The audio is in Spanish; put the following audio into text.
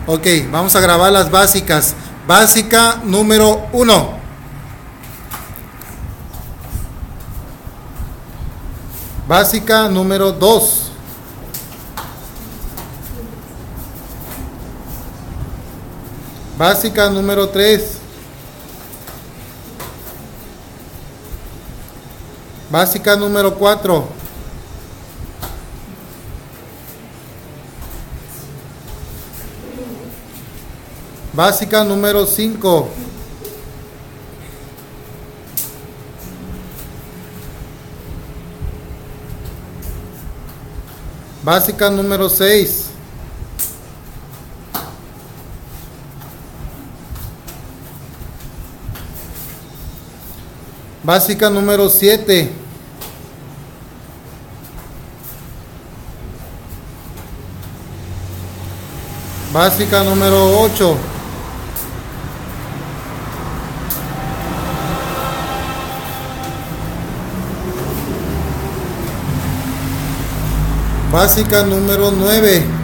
Ok, vamos a grabar las básicas. Básica número 1. Básica número 2. Básica número 3. Básica número 4. Básica número 5. Básica número 6. Básica número 7. Básica número 8. Básica número 9.